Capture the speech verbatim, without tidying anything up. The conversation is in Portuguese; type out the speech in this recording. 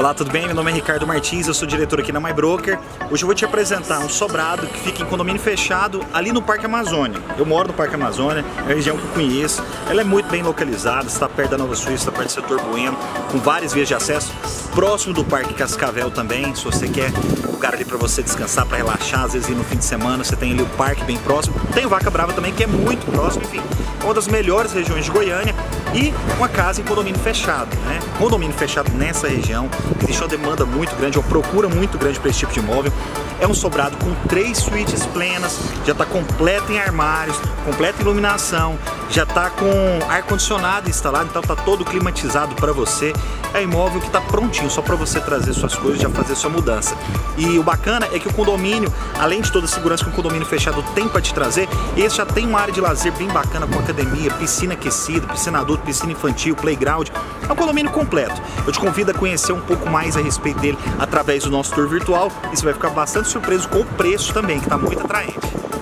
Olá, tudo bem? Meu nome é Ricardo Martins, eu sou diretor aqui na MyBroker. Hoje eu vou te apresentar um sobrado que fica em condomínio fechado ali no Parque Amazônia. Eu moro no Parque Amazônia, é uma região que eu conheço. Ela é muito bem localizada, está perto da Nova Suíça, está perto do setor Bueno, com várias vias de acesso, próximo do Parque Cascavel também. Se você quer um lugar ali para você descansar, para relaxar, às vezes ir no fim de semana, você tem ali o parque bem próximo. Tem o Vaca Brava também, que é muito próximo, enfim, é uma das melhores regiões de Goiânia. E uma casa em condomínio fechado, né? Condomínio fechado nessa região, que existe uma demanda muito grande, uma procura muito grande para esse tipo de imóvel. É um sobrado com três suítes plenas, já está completo em armários, completa em iluminação, já está com ar-condicionado instalado, então está todo climatizado para você. É um imóvel que está prontinho, só para você trazer suas coisas e já fazer sua mudança. E o bacana é que o condomínio, além de toda a segurança que um condomínio fechado tem para te trazer, esse já tem uma área de lazer bem bacana, com academia, piscina aquecida, piscina adulto, piscina infantil, playground. É um condomínio completo. Eu te convido a conhecer um pouco mais a respeito dele através do nosso tour virtual e você vai ficar bastante surpreso com o preço também, que está muito atraente.